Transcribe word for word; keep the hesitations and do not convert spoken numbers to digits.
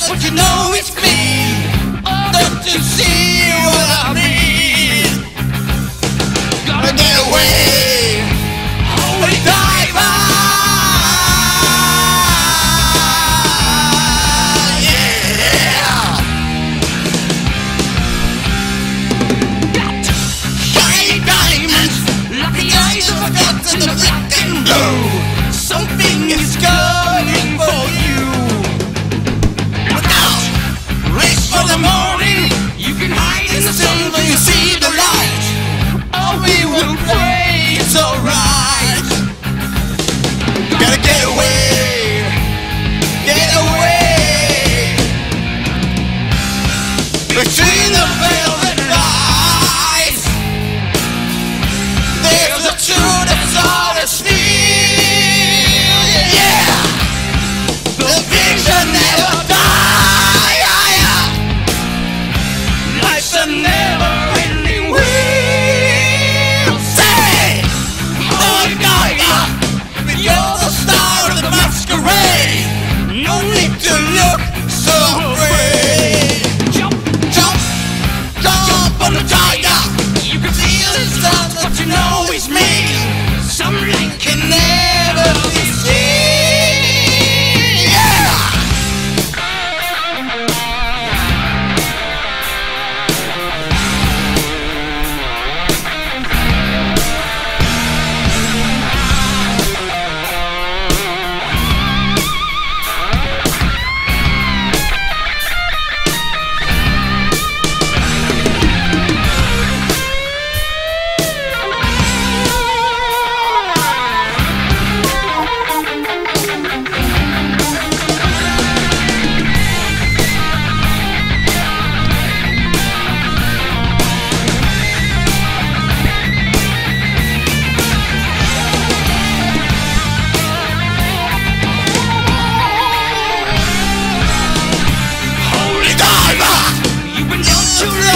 but you know it's me. Don't you see what I mean? Gotta get away, holy diver. Yeah. Got shiny diamonds, lucky eyes of a got in the black and blue. Something is coming for you. Look out, race for the morning. You can hide in the sun when you see the light. Oh, we will pray, it's alright. Gotta get away, get away. Between the velvet lights, there's a truth that's all that's near. Never-ending wheel. Say, oh God, you're the star of the masquerade. No need to look so afraid. Jump, jump, jump on the tiger. You can feel his love, but you know it's me. Some link can never be seen. Too late.